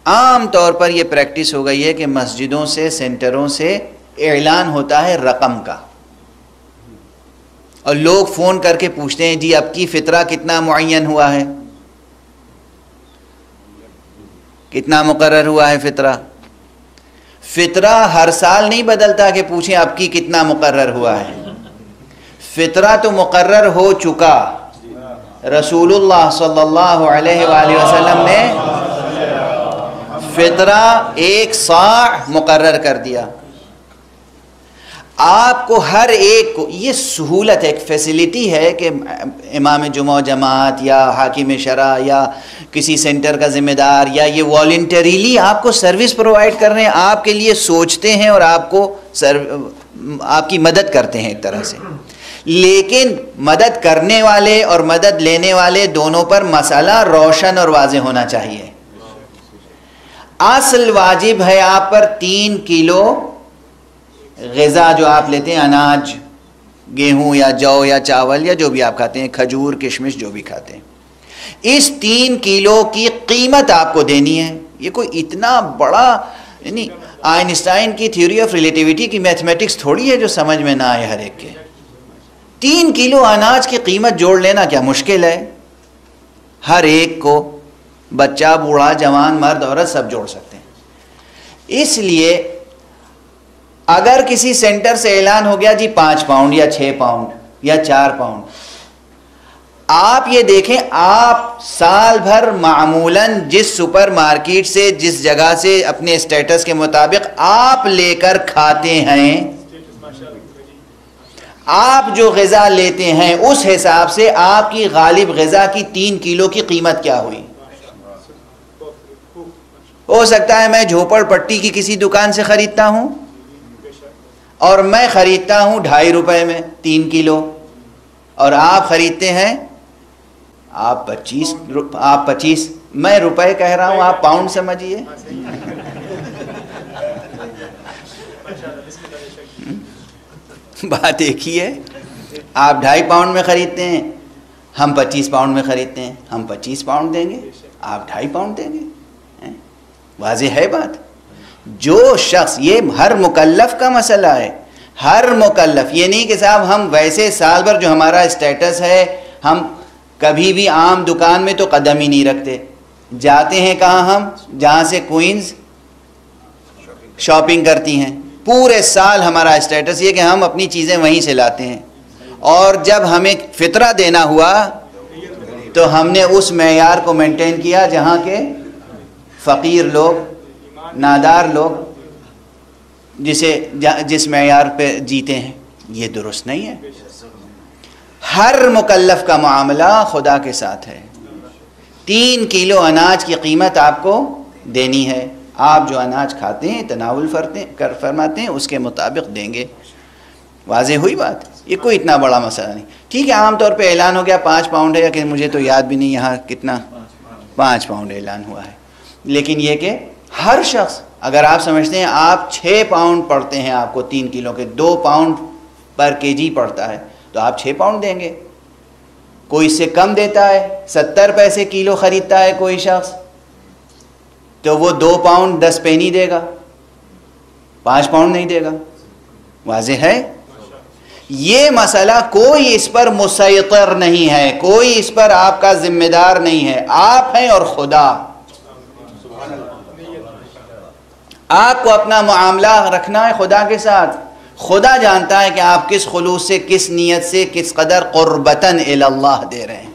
आम तौर पर यह प्रैक्टिस हो गई है कि मस्जिदों से, सेंटरों से ऐलान होता है रकम का, और लोग फ़ोन करके पूछते हैं जी अब की फ़ितरा कितना मुअय्यन हुआ है, कितना मुकर्रर हुआ है फ़ितरा। फ़ितरा हर साल नहीं बदलता कि पूछें अब की कितना मुकर्रर हुआ है। फ़ितरा तो मुकर्रर हो चुका, रसूलुल्लाह सल्लल्लाहु अलैहि वसल्लम ने फ़ितरा 1 सा मुकर्रर कर दिया। आपको हर एक को ये सहूलत है, एक फैसिलिटी है कि इमाम जुमा जमात या हाकिम शरा या किसी सेंटर का ज़िम्मेदार या ये वॉलंटरीली आपको सर्विस प्रोवाइड कर रहे हैं, आपके लिए सोचते हैं और आपको आपकी मदद करते हैं एक तरह से। लेकिन मदद करने वाले और मदद लेने वाले दोनों पर मसला रोशन और वाज़ेह होना चाहिए। असल वाजिब है आप पर 3 किलो ग़िज़ा जो आप लेते हैं, अनाज, गेहूं या जौ या चावल या जो भी आप खाते हैं, खजूर, किशमिश जो भी खाते हैं, इस 3 किलो की कीमत आपको देनी है। ये कोई इतना बड़ा यानी आइंस्टाइन की थ्योरी ऑफ रिलेटिविटी की मैथमेटिक्स थोड़ी है जो समझ में ना आए हर एक के। 3 किलो अनाज की कीमत जोड़ लेना क्या मुश्किल है? हर एक को, बच्चा, बूढ़ा, जवान, मर्द, औरत सब जोड़ सकते हैं। इसलिए अगर किसी सेंटर से ऐलान हो गया जी 5 पाउंड या 6 पाउंड या 4 पाउंड, आप ये देखें आप साल भर मामूलन जिस सुपर मार्केट से, जिस जगह से अपने स्टेटस के मुताबिक आप लेकर खाते हैं, आप जो ग़िज़ा लेते हैं उस हिसाब से आपकी गालिब ग़िज़ा की 3 किलो की कीमत क्या हुई। हो सकता है मैं झोपड़पट्टी की किसी दुकान से ख़रीदता हूं और मैं ख़रीदता हूं 2.5 रुपए में 3 किलो, और आप ख़रीदते हैं आप 25, मैं रुपए कह रहा हूं, आप पाउंड समझिए। बात एक ही है। आप 2.5 पाउंड में ख़रीदते हैं, हम 25 पाउंड में ख़रीदते हैं, हम 25 पाउंड देंगे, आप 2.5 पाउंड देंगे। वाज़ेह है बात। जो शख्स, ये हर मुकल्लफ का मसला है, हर मुकल्लफ, ये नहीं कि साहब हम वैसे साल भर जो हमारा स्टेटस है हम कभी भी आम दुकान में तो कदम ही नहीं रखते, जाते हैं कहाँ हम, जहाँ से क्वींस शॉपिंग करती हैं। पूरे साल हमारा स्टेटस ये कि हम अपनी चीज़ें वहीं से लाते हैं, और जब हमें फ़ितरा देना हुआ तो हमने उस मेयार को मेंटेन किया जहाँ के फ़कीर लोग, नादार लोग जिस मेयार पे जीते हैं। ये दुरुस्त नहीं है। हर मुकल्लफ का मामला खुदा के साथ है। 3 किलो अनाज की कीमत आपको देनी है। आप जो अनाज खाते हैं, तनावुल फरमाते हैं, उसके मुताबिक देंगे। वाज़ेह हुई बात। ये कोई इतना बड़ा मसला नहीं। ठीक है, आम तौर पे ऐलान हो गया 5 पाउंड है, या कि मुझे तो याद भी नहीं यहाँ कितना 5 पाउंड ऐलान हुआ है। लेकिन ये कि हर शख्स, अगर आप समझते हैं आप 6 पाउंड पड़ते हैं, आपको 3 किलो के 2 पाउंड पर केजी पड़ता है, तो आप 6 पाउंड देंगे। कोई इससे कम देता है, 70 पैसे किलो ख़रीदता है कोई शख्स, तो वो 2 पाउंड 10 पैनी देगा, 5 पाउंड नहीं देगा। वाज़ेह है। ये मसला कोई इस पर मुसैतर नहीं है, कोई इस पर आपका ज़िम्मेदार नहीं है। आप हैं और खुदा। आपको अपना मामला रखना है खुदा के साथ। खुदा जानता है कि आप किस खुलूस से, किस नीयत से, किस कदर क़ुर्बतन इलल्लाह दे रहे हैं।